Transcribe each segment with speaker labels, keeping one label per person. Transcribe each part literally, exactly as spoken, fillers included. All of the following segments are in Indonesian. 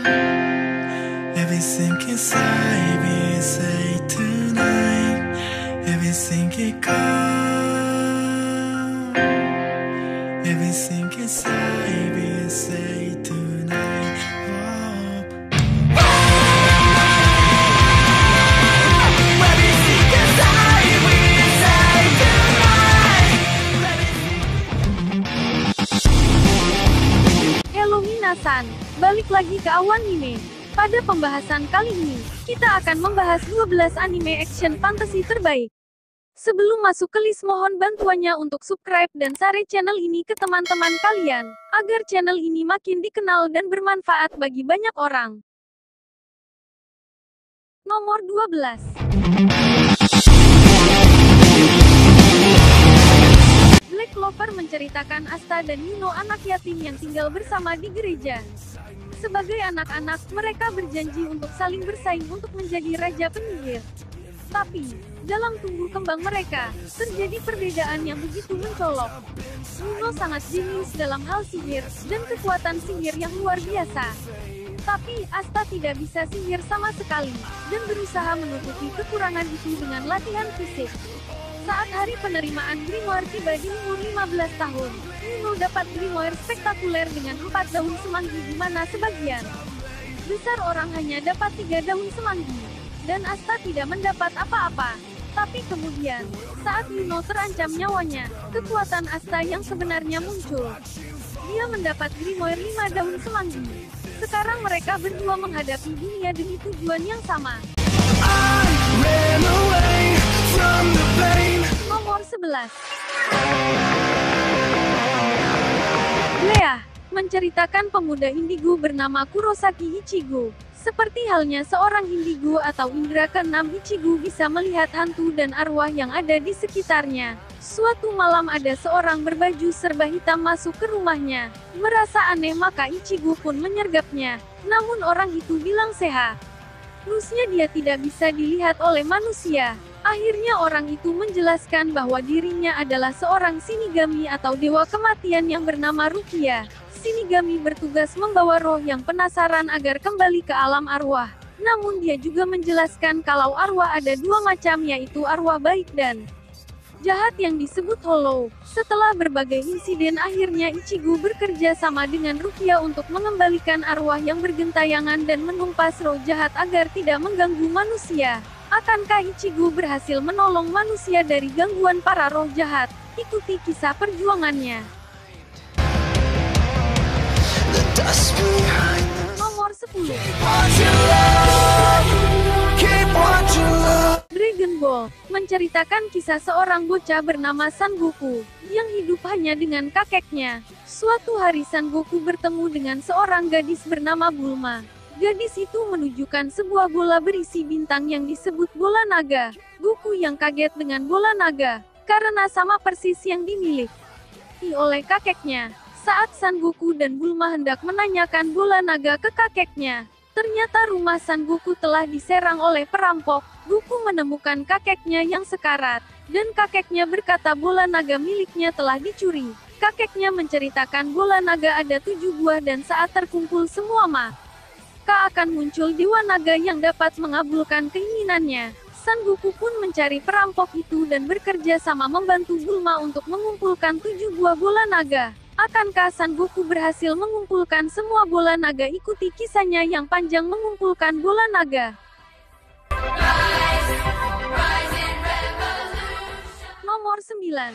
Speaker 1: Everything inside me say tonight. Everything it come. Everything inside me say tonight. Whoa. Everything inside me say tonight.
Speaker 2: Hello minasan, balik lagi ke Awan Anime. Pada pembahasan kali ini, kita akan membahas dua belas anime action fantasy terbaik. Sebelum masuk ke list, mohon bantuannya untuk subscribe dan share channel ini ke teman-teman kalian, agar channel ini makin dikenal dan bermanfaat bagi banyak orang. Nomor dua belas. Black Clover menceritakan Asta dan Yuno, anak yatim yang tinggal bersama di gereja. Sebagai anak-anak, mereka berjanji untuk saling bersaing untuk menjadi raja penyihir. Tapi, dalam tumbuh kembang mereka, terjadi perbedaan yang begitu mencolok. Yuno sangat jenius dalam hal sihir, dan kekuatan sihir yang luar biasa. Tapi, Asta tidak bisa sihir sama sekali, dan berusaha menutupi kekurangan itu dengan latihan fisik. Saat hari penerimaan Grimoire tiba di umur lima belas tahun, Yuno dapat Grimoire spektakuler dengan empat daun semanggi, di mana sebagian besar orang hanya dapat tiga daun semanggi, dan Asta tidak mendapat apa-apa. Tapi kemudian, saat Yuno terancam nyawanya, kekuatan Asta yang sebenarnya muncul. Dia mendapat Grimoire lima daun semanggi. Sekarang mereka berdua menghadapi dunia demi tujuan yang sama. Nomor sebelas. Lea menceritakan pemuda indigo bernama Kurosaki Ichigo. Seperti halnya seorang indigo atau indera keenam, Ichigo bisa melihat hantu dan arwah yang ada di sekitarnya. Suatu malam ada seorang berbaju serba hitam masuk ke rumahnya. Merasa aneh maka Ichigo pun menyergapnya. Namun orang itu bilang sehat. Terusnya dia tidak bisa dilihat oleh manusia. Akhirnya orang itu menjelaskan bahwa dirinya adalah seorang Shinigami atau dewa kematian yang bernama Rukia. Shinigami bertugas membawa roh yang penasaran agar kembali ke alam arwah. Namun dia juga menjelaskan kalau arwah ada dua macam, yaitu arwah baik dan jahat yang disebut Hollow. Setelah berbagai insiden, akhirnya Ichigo bekerja sama dengan Rukia untuk mengembalikan arwah yang bergentayangan dan menumpas roh jahat agar tidak mengganggu manusia. Akankah Ichigo berhasil menolong manusia dari gangguan para roh jahat? Ikuti kisah perjuangannya. Nomor sepuluh. Dragon Ball menceritakan kisah seorang bocah bernama Son Goku, yang hidup hanya dengan kakeknya. Suatu hari Son Goku bertemu dengan seorang gadis bernama Bulma. Gadis itu menunjukkan sebuah bola berisi bintang yang disebut bola naga. Goku yang kaget dengan bola naga, karena sama persis yang dimiliki oleh kakeknya. Saat Son Goku dan Bulma hendak menanyakan bola naga ke kakeknya, ternyata rumah Son Goku telah diserang oleh perampok. Goku menemukan kakeknya yang sekarat, dan kakeknya berkata bola naga miliknya telah dicuri. Kakeknya menceritakan bola naga ada tujuh buah dan saat terkumpul semua maka akan muncul dewa naga yang dapat mengabulkan keinginannya. Son Goku pun mencari perampok itu dan bekerja sama membantu Bulma untuk mengumpulkan tujuh buah bola naga. Akankah Son Goku berhasil mengumpulkan semua bola naga? Ikuti kisahnya yang panjang mengumpulkan bola naga. Nomor sembilan.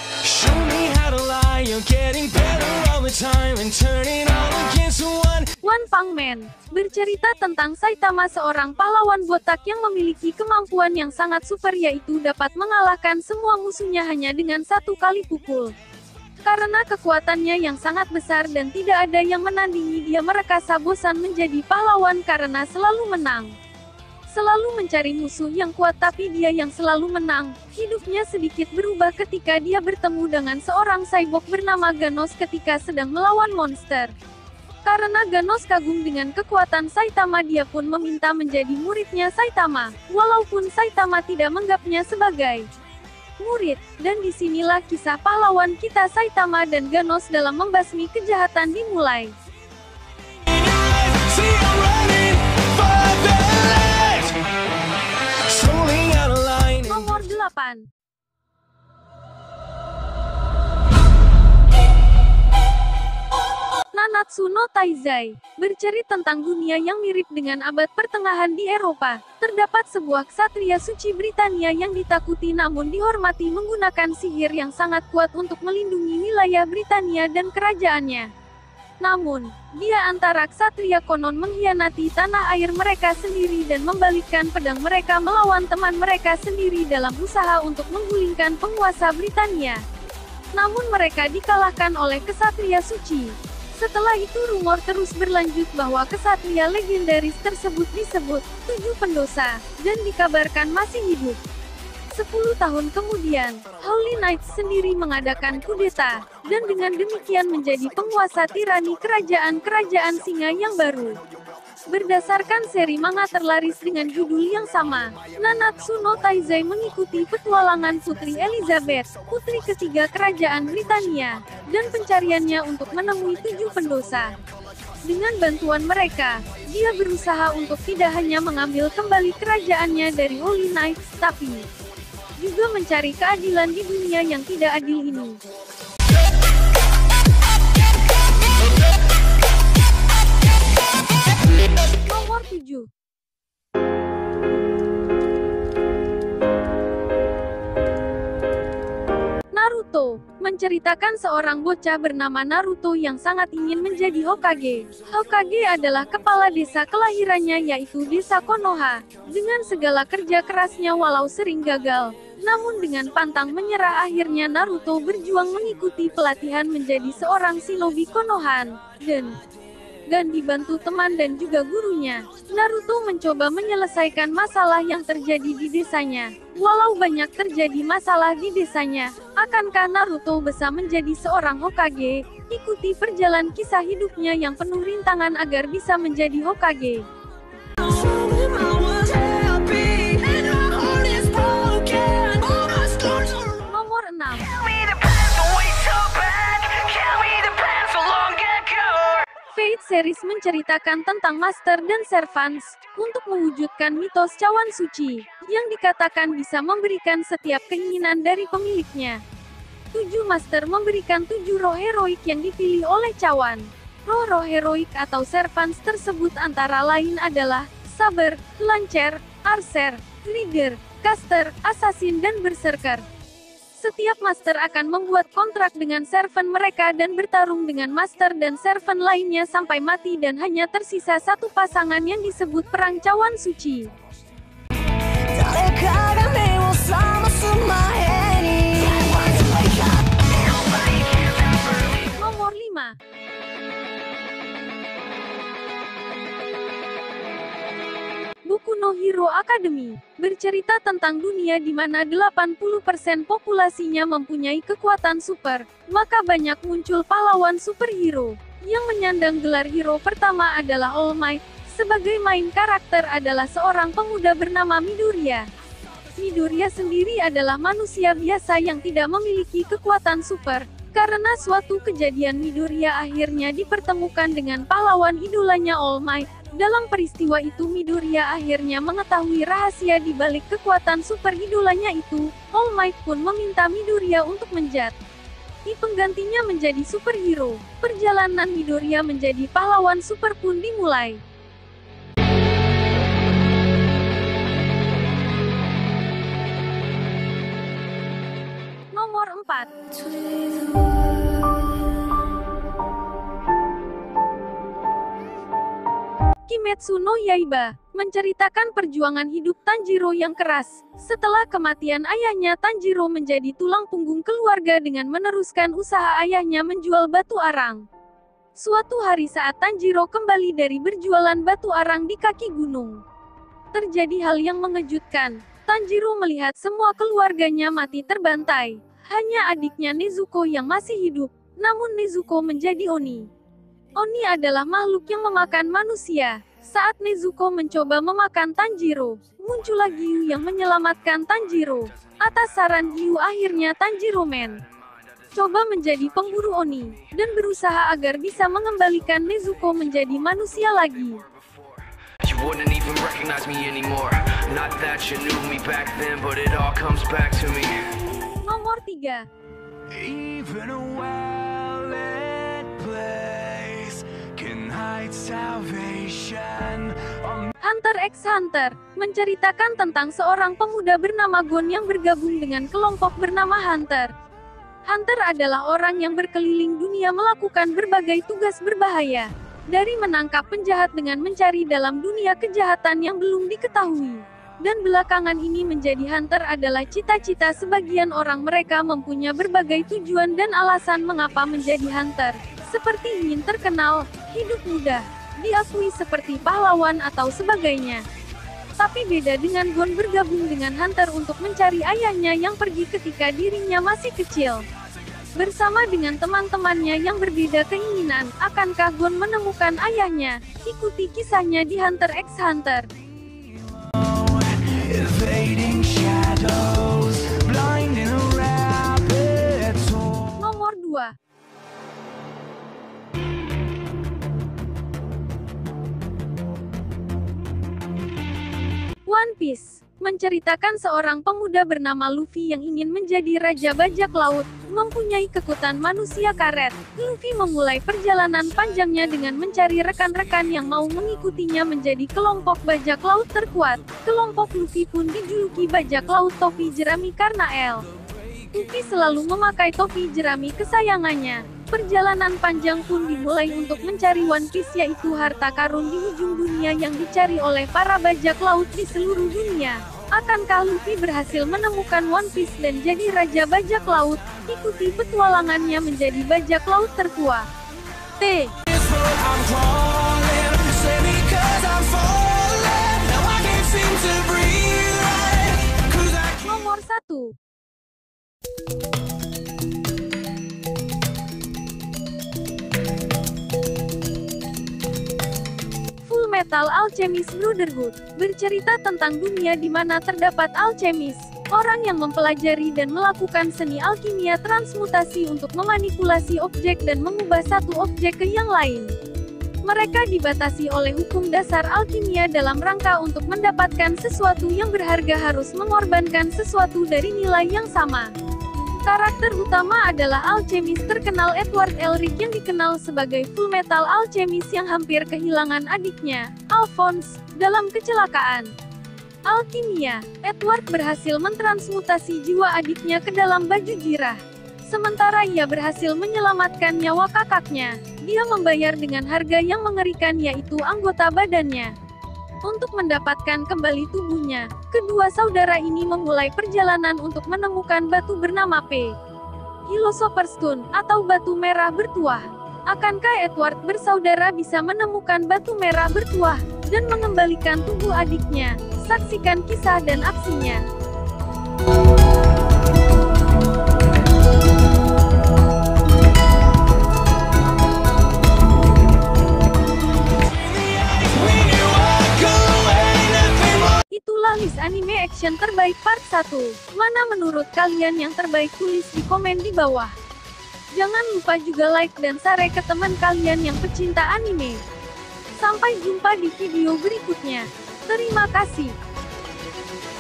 Speaker 2: One Punch Man bercerita tentang Saitama, seorang pahlawan botak yang memiliki kemampuan yang sangat super, yaitu dapat mengalahkan semua musuhnya hanya dengan satu kali pukul. Karena kekuatannya yang sangat besar dan tidak ada yang menandingi, dia merasa bosan menjadi pahlawan karena selalu menang. Selalu mencari musuh yang kuat tapi dia yang selalu menang. Hidupnya sedikit berubah ketika dia bertemu dengan seorang cyborg bernama Ganos ketika sedang melawan monster. Karena Ganos kagum dengan kekuatan Saitama, dia pun meminta menjadi muridnya Saitama, walaupun Saitama tidak menganggapnya sebagai murid. Dan disinilah kisah pahlawan kita Saitama dan Ganos dalam membasmi kejahatan dimulai. Nanatsu no Taizai bercerita tentang dunia yang mirip dengan abad pertengahan di Eropa. Terdapat sebuah ksatria suci Britania yang ditakuti namun dihormati menggunakan sihir yang sangat kuat untuk melindungi wilayah Britania dan kerajaannya. Namun, dia antara ksatria konon mengkhianati tanah air mereka sendiri dan membalikkan pedang mereka melawan teman mereka sendiri dalam usaha untuk menggulingkan penguasa Britania. Namun mereka dikalahkan oleh ksatria suci. Setelah itu rumor terus berlanjut bahwa ksatria legendaris tersebut disebut Tujuh Pendosa, dan dikabarkan masih hidup. Sepuluh tahun kemudian, Holy Knights sendiri mengadakan kudeta, dan dengan demikian menjadi penguasa tirani kerajaan-kerajaan singa yang baru. Berdasarkan seri manga terlaris dengan judul yang sama, Nanatsu no Taizai mengikuti petualangan Putri Elizabeth, putri ketiga kerajaan Britania, dan pencariannya untuk menemui tujuh pendosa. Dengan bantuan mereka, dia berusaha untuk tidak hanya mengambil kembali kerajaannya dari Holy Knights, tapi juga mencari keadilan di dunia yang tidak adil ini. Nomor tujuh. Naruto menceritakan seorang bocah bernama Naruto yang sangat ingin menjadi Hokage. Hokage adalah kepala desa kelahirannya yaitu desa Konoha. Dengan segala kerja kerasnya walau sering gagal, namun dengan pantang menyerah akhirnya Naruto berjuang mengikuti pelatihan menjadi seorang shinobi Konohan, dan dan dibantu teman dan juga gurunya. Naruto mencoba menyelesaikan masalah yang terjadi di desanya. Walau banyak terjadi masalah di desanya, akankah Naruto bisa menjadi seorang Hokage? Ikuti perjalanan kisah hidupnya yang penuh rintangan agar bisa menjadi Hokage. Nomor enam. Fate series menceritakan tentang Master dan Servants, untuk mewujudkan mitos cawan suci, yang dikatakan bisa memberikan setiap keinginan dari pemiliknya. Tujuh Master memberikan tujuh roh heroik yang dipilih oleh cawan. Roh-roh heroik atau Servants tersebut antara lain adalah Saber, Lancer, Archer, Leader, Caster, Assassin dan Berserker. Setiap master akan membuat kontrak dengan servant mereka dan bertarung dengan master dan servant lainnya sampai mati dan hanya tersisa satu pasangan yang disebut perang cawan suci. Nomor lima. Boku no Hero Academy bercerita tentang dunia di mana delapan puluh persen populasinya mempunyai kekuatan super, maka banyak muncul pahlawan superhero. Yang menyandang gelar hero pertama adalah All Might, sebagai main karakter adalah seorang pemuda bernama Midoriya. Midoriya sendiri adalah manusia biasa yang tidak memiliki kekuatan super. Karena suatu kejadian Midoriya akhirnya dipertemukan dengan pahlawan idolanya All Might. Dalam peristiwa itu Midoriya akhirnya mengetahui rahasia di balik kekuatan super idolanya itu. All Might pun meminta Midoriya untuk menjadi penggantinya menjadi superhero. Perjalanan Midoriya menjadi pahlawan super pun dimulai. Nomor empat. Kimetsu no Yaiba menceritakan perjuangan hidup Tanjiro yang keras. Setelah kematian ayahnya, Tanjiro menjadi tulang punggung keluarga dengan meneruskan usaha ayahnya menjual batu arang. Suatu hari saat Tanjiro kembali dari berjualan batu arang di kaki gunung, terjadi hal yang mengejutkan. Tanjiro melihat semua keluarganya mati terbantai. Hanya adiknya Nezuko yang masih hidup. Namun Nezuko menjadi Oni. Oni adalah makhluk yang memakan manusia. Saat Nezuko mencoba memakan Tanjiro, muncullah Giyu yang menyelamatkan Tanjiro. Atas saran Giyu akhirnya Tanjiro men coba menjadi pemburu Oni, dan berusaha agar bisa mengembalikan Nezuko menjadi manusia lagi.
Speaker 3: You wouldn't even recognize me anymore. Not that you knew me back then, but it all comes back to me.
Speaker 2: Nomor tiga.
Speaker 1: Even a well-lit place can hide salvation. On
Speaker 2: Hunter x Hunter menceritakan tentang seorang pemuda bernama Gon yang bergabung dengan kelompok bernama Hunter. Hunter adalah orang yang berkeliling dunia melakukan berbagai tugas berbahaya. Dari menangkap penjahat dengan mencari dalam dunia kejahatan yang belum diketahui. Dan belakangan ini menjadi hunter adalah cita-cita sebagian orang. Mereka mempunyai berbagai tujuan dan alasan mengapa menjadi hunter. Seperti ingin terkenal, hidup mudah, diakui seperti pahlawan atau sebagainya. Tapi beda dengan Gon bergabung dengan hunter untuk mencari ayahnya yang pergi ketika dirinya masih kecil. Bersama dengan teman-temannya yang berbeda keinginan, akankah Gon menemukan ayahnya? Ikuti kisahnya di Hunter x Hunter.
Speaker 1: evading shadows, blind in a rabbit hole.
Speaker 2: Nomor dua. One Piece menceritakan seorang pemuda bernama Luffy yang ingin menjadi raja bajak laut, mempunyai kekuatan manusia karet. Luffy memulai perjalanan panjangnya dengan mencari rekan-rekan yang mau mengikutinya menjadi kelompok bajak laut terkuat. Kelompok Luffy pun dijuluki bajak laut topi jerami karena L. Luffy selalu memakai topi jerami kesayangannya. Perjalanan panjang pun dimulai untuk mencari One Piece, yaitu harta karun di ujung dunia yang dicari oleh para bajak laut di seluruh dunia. Akankah Luffy berhasil menemukan One Piece dan jadi raja bajak laut? Ikuti petualangannya menjadi bajak laut tertua. T.
Speaker 1: This road I'm crawling, say because I'm falling. Now I can't seem to breathe right, 'cause I can't.
Speaker 2: Nomor satu. Fullmetal Alchemist Brotherhood bercerita tentang dunia di mana terdapat alchemis, orang yang mempelajari dan melakukan seni alkimia transmutasi untuk memanipulasi objek dan mengubah satu objek ke yang lain. Mereka dibatasi oleh hukum dasar alkimia dalam rangka untuk mendapatkan sesuatu yang berharga harus mengorbankan sesuatu dari nilai yang sama. Karakter utama adalah alchemis terkenal Edward Elric yang dikenal sebagai Fullmetal Alchemist yang hampir kehilangan adiknya, Alphonse, dalam kecelakaan alkimia. Edward berhasil mentransmutasi jiwa adiknya ke dalam baju jirah. Sementara ia berhasil menyelamatkan nyawa kakaknya, dia membayar dengan harga yang mengerikan, yaitu anggota badannya. Untuk mendapatkan kembali tubuhnya, kedua saudara ini memulai perjalanan untuk menemukan batu bernama P. Philosopher's Stone, atau batu merah bertuah. Akankah Edward bersaudara bisa menemukan batu merah bertuah, dan mengembalikan tubuh adiknya? Saksikan kisah dan aksinya. Itulah list anime action terbaik part satu. Mana menurut kalian yang terbaik? Tulis di komen di bawah. Jangan lupa juga like dan share ke teman kalian yang pecinta anime. Sampai jumpa di video berikutnya. Terima kasih.